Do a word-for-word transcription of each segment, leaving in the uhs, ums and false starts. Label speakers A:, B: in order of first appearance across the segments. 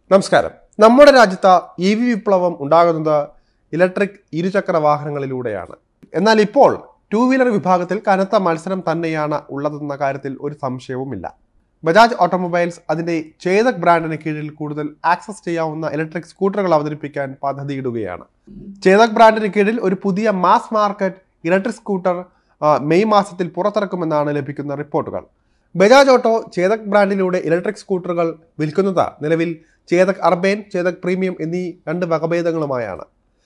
A: നമസ്കാരം. നമ്മുടെ രാജ്യത്ത് ഇ വി വിപ്ലവം ഉണ്ടാകുന്നത് ഇലക്ട്രിക് ഇരുചക്ര വാഹനങ്ങളിലൂടെയാണ്. എന്നാൽ ഇപ്പോൾ ടൂ വീലർ വിഭാഗത്തിൽ കനത്ത മത്സരം തന്നെയാണ് ഉള്ളതെന്ന കാര്യത്തിൽ ഒരു സംശയവുമില്ല. ബജാജ് ഓട്ടോമൊബൈൽസ് അതിൻ്റെ ചേതക് ബ്രാൻഡിന് കീഴിൽ കൂടുതൽ ആക്സസ് ചെയ്യാവുന്ന ഇലക്ട്രിക് സ്കൂട്ടറുകൾ അവതരിപ്പിക്കാൻ പദ്ധതിയിടുകയാണ്. ചേതക് ബ്രാൻഡിന് കീഴിൽ ഒരു പുതിയ mass market electric scooter May മാസത്തിൽ പുറത്തിറക്കുമെന്നാണ് ലഭിക്കുന്ന റിപ്പോർട്ടുകൾ. ബജാജ് ഓട്ടോ ചേതക് ബ്രാൻഡിലൂടെ ഇലക്ട്രിക് സ്കൂട്ടറുകൾ വിൽക്കുന്നത് നിലവിൽ ചേതക് അർബേൻ, ചേതക് പ്രീമിയം എന്നീ രണ്ട് വകഭേദങ്ങളുമായാണ്.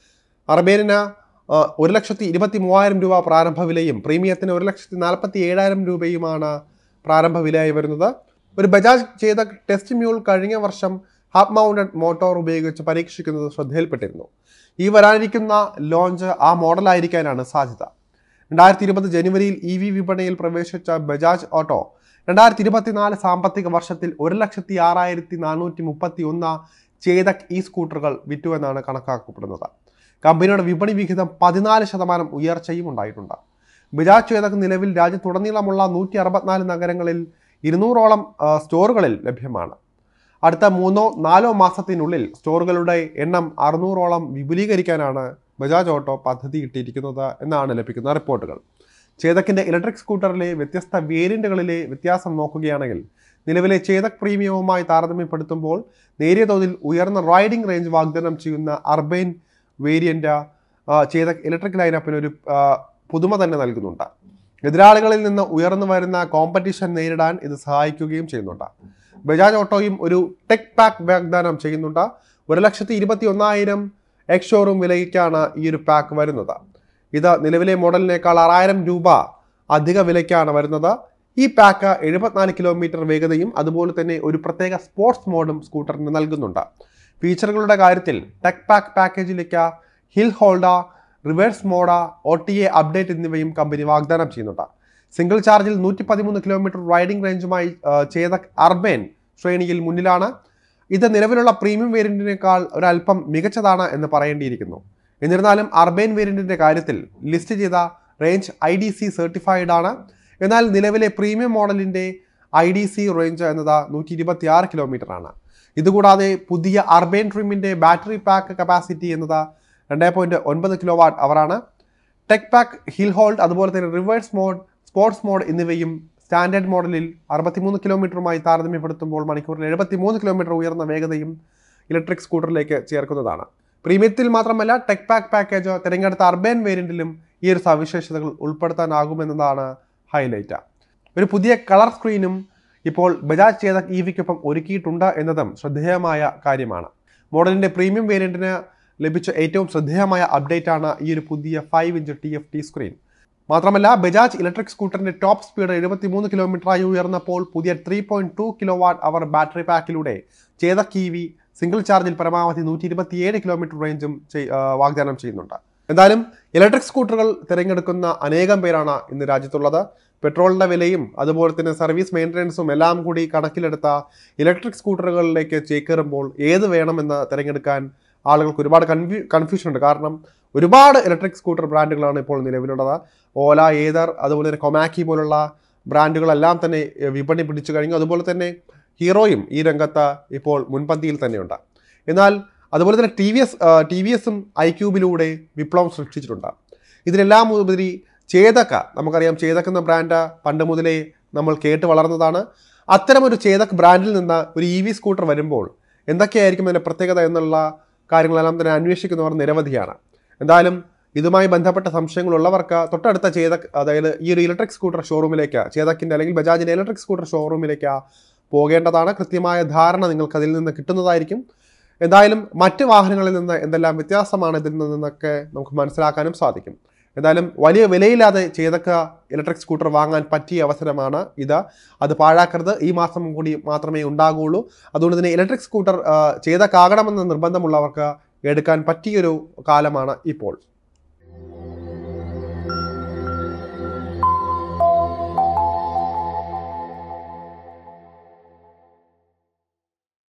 A: അർബേനിന് ഒരു ലക്ഷത്തി ഇരുപത്തി മൂവായിരം രൂപ പ്രാരംഭ വിലയും പ്രീമിയത്തിന് ഒരു ലക്ഷത്തി നാൽപ്പത്തി ഏഴായിരം രൂപയുമാണ് പ്രാരംഭ വിലയായി വരുന്നത്. ഒരു ബജാജ് ചേതക് ടെസ്റ്റ് മ്യൂൾ കഴിഞ്ഞ വർഷം ഹാഫ് മൗണ്ടഡ് മോട്ടോർ ഉപയോഗിച്ച് പരീക്ഷിക്കുന്നത് ശ്രദ്ധയിൽപ്പെട്ടിരുന്നു. ഈ വരാനിരിക്കുന്ന ലോഞ്ച് ആ മോഡലായിരിക്കാനാണ് സാധ്യത. രണ്ടായിരത്തി ഇരുപത് ജനുവരിയിൽ ഇ വി വിപണിയിൽ പ്രവേശിച്ച ബജാജ് ഓട്ടോ രണ്ടായിരത്തി ഇരുപത്തിനാല് സാമ്പത്തിക വർഷത്തിൽ ഒരു ലക്ഷത്തി ആറായിരത്തി നാനൂറ്റി മുപ്പത്തി ഒന്ന് ചേതക് ഇ സ്കൂട്ടറുകൾ വിറ്റുവെന്നാണ് കണക്കാക്കപ്പെടുന്നത്. കമ്പനിയുടെ വിപണി വിഹിതം പതിനാല് ശതമാനം ഉയർച്ചയും ഉണ്ടായിട്ടുണ്ട്. ബജാജ് ചേതക് നിലവിൽ രാജ്യത്തുടനീളമുള്ള നൂറ്റി അറുപത്തിനാല് നഗരങ്ങളിൽ ഇരുന്നൂറോളം സ്റ്റോറുകളിൽ ലഭ്യമാണ്. അടുത്ത മൂന്നോ നാലോ മാസത്തിനുള്ളിൽ സ്റ്റോറുകളുടെ എണ്ണം അറുന്നൂറോളം വിപുലീകരിക്കാനാണ് ബജാജ് ഓട്ടോ പദ്ധതിയിട്ടിരിക്കുന്നത് എന്നാണ് ലഭിക്കുന്ന റിപ്പോർട്ടുകൾ. ചേതക്കിൻ്റെ ഇലക്ട്രിക് സ്കൂട്ടറിലെ വ്യത്യസ്ത വേരിയന്റുകളിലെ വ്യത്യാസം നോക്കുകയാണെങ്കിൽ നിലവിലെ ചേതക് പ്രീമിയവുമായി താരതമ്യപ്പെടുത്തുമ്പോൾ നേരിയ തോതിൽ ഉയർന്ന റൈഡിംഗ് റേഞ്ച് വാഗ്ദാനം ചെയ്യുന്ന അർബൈൻ വേരിയന്റ് ചേതക് ഇലക്ട്രിക് ലൈനപ്പിന് ഒരു പുതുമ തന്നെ നൽകുന്നുണ്ട്. എതിരാളികളിൽ നിന്ന് ഉയർന്നു വരുന്ന കോമ്പറ്റീഷൻ നേരിടാൻ ഇത് സഹായിക്കുകയും ചെയ്യുന്നുണ്ട്. ബജാജ് ഓട്ടോയും ഒരു ടെക് പാക്ക് വാഗ്ദാനം ചെയ്യുന്നുണ്ട്. ഒരു ലക്ഷത്തി ഇരുപത്തി ഒന്നായിരം എക്സ് ഷോറൂം വിലയ്ക്കാണ് ഈ ഒരു പാക്ക് വരുന്നത്. ഇത് നിലവിലെ മോഡലിനേക്കാൾ ആറായിരം രൂപ അധിക വിലയ്ക്കാണ് വരുന്നത്. ഈ പാക്ക് എഴുപത്തിനാല് കിലോമീറ്റർ വേഗതയും അതുപോലെ തന്നെ ഒരു പ്രത്യേക സ്പോർട്സ് മോഡും സ്കൂട്ടറിന് നൽകുന്നുണ്ട്. ഫീച്ചറുകളുടെ കാര്യത്തിൽ ടെക് പാക്ക് പാക്കേജിലേക്ക് hill holder, reverse mode, O T A update എന്നിവയും കമ്പനി വാഗ്ദാനം ചെയ്യുന്നുണ്ട്. സിംഗിൾ ചാർജിൽ നൂറ്റി പതിമൂന്ന് കിലോമീറ്റർ റൈഡിംഗ് റേഞ്ചുമായി ചേതക് അർബൈൻ ശ്രേണിയിൽ മുന്നിലാണ്. ഇത് നിലവിലുള്ള പ്രീമിയം വേരിയന്റിനേക്കാൾ ഒരല്പം മികച്ചതാണ് എന്ന് പറയേണ്ടിയിരിക്കുന്നു. എന്നിരുന്നാലും അർബൈൻ വേരിയന്റിന്റെ കാര്യത്തിൽ ലിസ്റ്റ് ചെയ്ത range I D C certified ആണ്. എന്നാൽ നിലവിലെ പ്രീമിയം മോഡലിന്റെ ഐ ഡി സി റേഞ്ച് എന്നത് നൂറ്റി ഇരുപത്തി ആറ് കിലോമീറ്റർ ആണ്. ഇതുകൂടാതെ പുതിയ അർബൈൻ ട്രിമിന്റെ ബാറ്ററി പാക്ക് കപ്പാസിറ്റി എന്നത് രണ്ട് പോയിന്റ് ഒൻപത് കിലോ വാട്ട് അവറാണ്. ടെക് പാക്ക്, ഹിൽ ഹോൾഡ്, അതുപോലെ തന്നെ റിവേഴ്സ് മോഡ്, സ്പോർട്സ് മോഡ് എന്നിവയും സ്റ്റാൻഡേർഡ് മോഡലിൽ അറുപത്തിമൂന്ന് കിലോമീറ്ററുമായി താരതമ്യപ്പെടുത്തുമ്പോൾ മണിക്കൂറിൽ എഴുപത്തി മൂന്ന് കിലോമീറ്റർ ഉയർന്ന വേഗതയും ഇലക്ട്രിക് സ്കൂട്ടറിലേക്ക് ചേർക്കുന്നതാണ്. പ്രീമിയത്തിൽ മാത്രമല്ല ടെക് പാക്ക് പാക്കേജ് തിരഞ്ഞെടുത്ത അർബൈൻ വേരിയന്റിലും ഈ ഒരു സവിശേഷതകൾ ഉൾപ്പെടുത്താനാകുമെന്നതാണ് ഹൈലൈറ്റ്. ഒരു പുതിയ കളർ സ്ക്രീനും ഇപ്പോൾ ബജാജ് ചേതക് ഇ വിക്കൊപ്പം ഒരുക്കിയിട്ടുണ്ട് എന്നതും ശ്രദ്ധേയമായ കാര്യമാണ്. മോഡലിന്റെ പ്രീമിയം വേരിയന്റിന് ലഭിച്ച ഏറ്റവും ശ്രദ്ധേയമായ അപ്ഡേറ്റ് ആണ് ഈ ഒരു പുതിയ five inch T F T screen. മാത്രമല്ല ബജാജ് ഇലക്ട്രിക് സ്കൂട്ടറിന്റെ ടോപ്പ് സ്പീഡ് എഴുപത്തി മൂന്ന് കിലോമീറ്ററായി ഉയർന്നപ്പോൾ പുതിയ three point two kilo watt hour battery പാക്കിലൂടെ ചേതക് ഇ വി സിംഗിൾ ചാർജിൽ പരമാവധി നൂറ്റി ഇരുപത്തിയേഴ് കിലോമീറ്റർ റേഞ്ചും വാഗ്ദാനം ചെയ്യുന്നുണ്ട്. എന്തായാലും ഇലക്ട്രിക് സ്കൂട്ടറുകൾ തിരഞ്ഞെടുക്കുന്ന അനേകം പേരാണ് ഇന്ന് രാജ്യത്തുള്ളത്. പെട്രോളിൻ്റെ വിലയും അതുപോലെ തന്നെ സർവീസ് മെയിൻ്റനൻസും എല്ലാം കൂടി കണക്കിലെടുത്ത ഇലക്ട്രിക് സ്കൂട്ടറുകളിലേക്ക് ചേക്കേറുമ്പോൾ ഏത് വേണമെന്ന് തിരഞ്ഞെടുക്കാൻ ആളുകൾക്ക് ഒരുപാട് കൺഫ്യൂ കൺഫ്യൂഷൻ ഉണ്ട്. കാരണം ഒരുപാട് ഇലക്ട്രിക് സ്കൂട്ടർ ബ്രാൻഡുകളാണ് ഇപ്പോൾ നിലവിലുള്ളത്. ഓല, ഏതർ, അതുപോലെ തന്നെ കൊമാക്കി പോലുള്ള ബ്രാൻഡുകളെല്ലാം തന്നെ വിപണി പിടിച്ചു കഴിഞ്ഞു. അതുപോലെ തന്നെ ഹീറോയും ഈ രംഗത്ത് ഇപ്പോൾ മുൻപന്തിയിൽ തന്നെയുണ്ട്. എന്നാൽ അതുപോലെ തന്നെ T V S T V എസും ഐ ക്യൂബിലൂടെ വിപ്ലവം സൃഷ്ടിച്ചിട്ടുണ്ട്. ഇതിനെല്ലാം ഉപരി ചേതക്, നമുക്കറിയാം ചേതക് എന്ന ബ്രാൻഡ് പണ്ട് മുതലേ നമ്മൾ കേട്ട് വളർന്നതാണ്. അത്തരമൊരു ചേതക് ബ്രാൻഡിൽ നിന്ന് ഒരു ഇ വി സ്കൂട്ടർ വരുമ്പോൾ എന്തൊക്കെയായിരിക്കും അതിൻ്റെ പ്രത്യേകത എന്നുള്ള കാര്യങ്ങളെല്ലാം തന്നെ അന്വേഷിക്കുന്നവർ നിരവധിയാണ്. എന്തായാലും ഇതുമായി ബന്ധപ്പെട്ട സംശയങ്ങളുള്ളവർക്ക് തൊട്ടടുത്ത ചേതക്, അതായത് ഈ ഒരു ഇലക്ട്രിക് സ്കൂട്ടർ ഷോറൂമിലേക്ക്, ചേതക്കിൻ്റെ അല്ലെങ്കിൽ ബജാജിൻ്റെ ഇലക്ട്രിക് സ്കൂട്ടർ ഷോറൂമിലേക്ക് പോകേണ്ടതാണ്. കൃത്യമായ ധാരണ നിങ്ങൾക്ക് അതിൽ നിന്ന് കിട്ടുന്നതായിരിക്കും. എന്തായാലും മറ്റ് വാഹനങ്ങളിൽ നിന്ന് എന്തെല്ലാം വ്യത്യാസമാണ് ഇതിൽ നിന്നൊക്കെ നമുക്ക് മനസ്സിലാക്കാനും സാധിക്കും. എന്തായാലും വലിയ വിലയില്ലാതെ ചേതക് ഇലക്ട്രിക് സ്കൂട്ടർ വാങ്ങാൻ പറ്റിയ അവസരമാണ് ഇത്. അത് പാഴാക്കരുത്. ഈ മാസം കൂടി മാത്രമേ ഉണ്ടാകുകയുള്ളൂ. അതുകൊണ്ട് തന്നെ ഇലക്ട്രിക് സ്കൂട്ടർ ചേതക് ആകണമെന്ന് നിർബന്ധമുള്ളവർക്ക് എടുക്കാൻ പറ്റിയൊരു കാലമാണ് ഇപ്പോൾ.